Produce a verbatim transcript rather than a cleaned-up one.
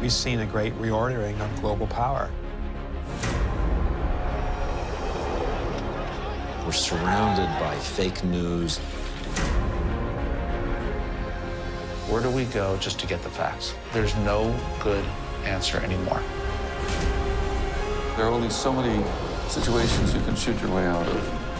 We've seen a great reordering of global power. We're surrounded by fake news. Where do we go just to get the facts? There's no good answer anymore. There are only so many situations you can shoot your way out of.